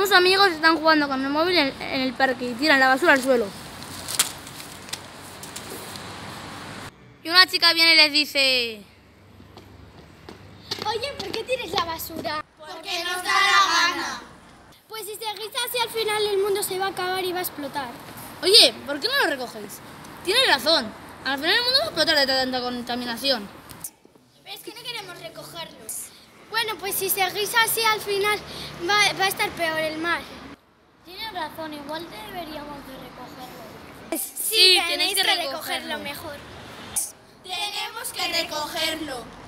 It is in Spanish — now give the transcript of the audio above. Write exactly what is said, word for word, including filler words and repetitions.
Unos amigos están jugando con el móvil en, en el parque y tiran la basura al suelo. Y una chica viene y les dice... Oye, ¿por qué tienes la basura? Porque nos da la gana. Pues si seguís así al final el mundo se va a acabar y va a explotar. Oye, ¿por qué no lo recogéis? Tienes razón. Al final el mundo va a explotar de tanta contaminación. Pero es que no queremos recogerlos. Bueno, pues si seguís así al final va, va a estar peor el mar. Tienes razón, igual deberíamos de recogerlo. Sí, tenéis que recogerlo mejor. Tenemos que recogerlo.